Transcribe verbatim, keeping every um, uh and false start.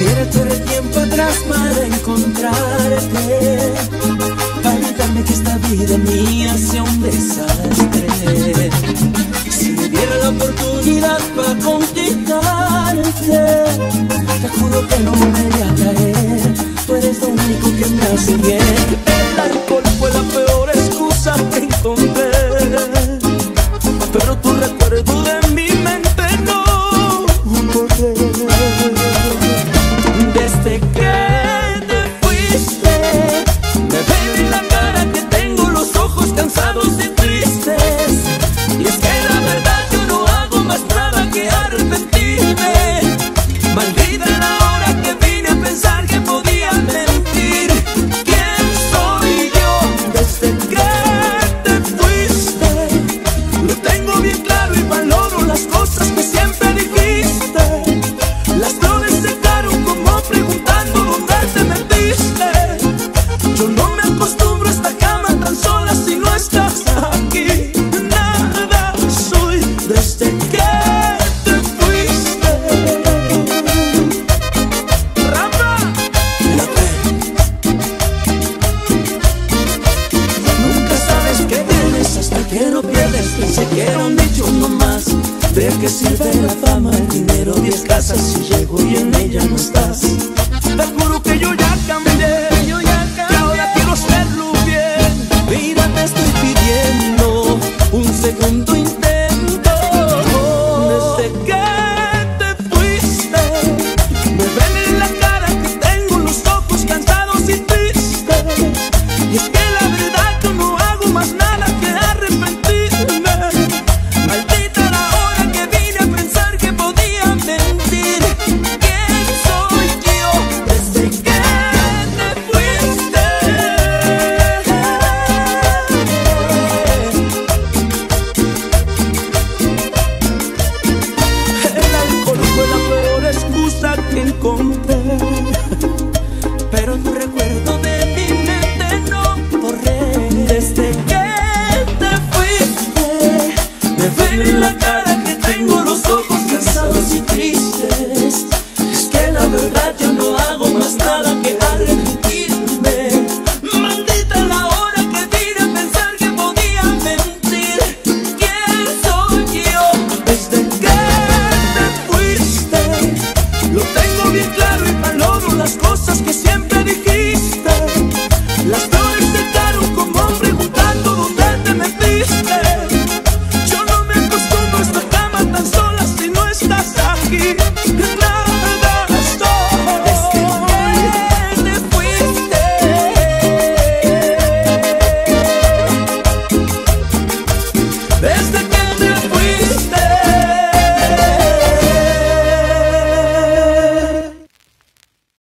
pudiera echar el tiempo atrás para encontrarte, para evitarme que esta vida mía sea un desastre. Si me diera la oportunidad para conquistarte, te juro que no volvería a caer. Tú eres lo único que me hace bien.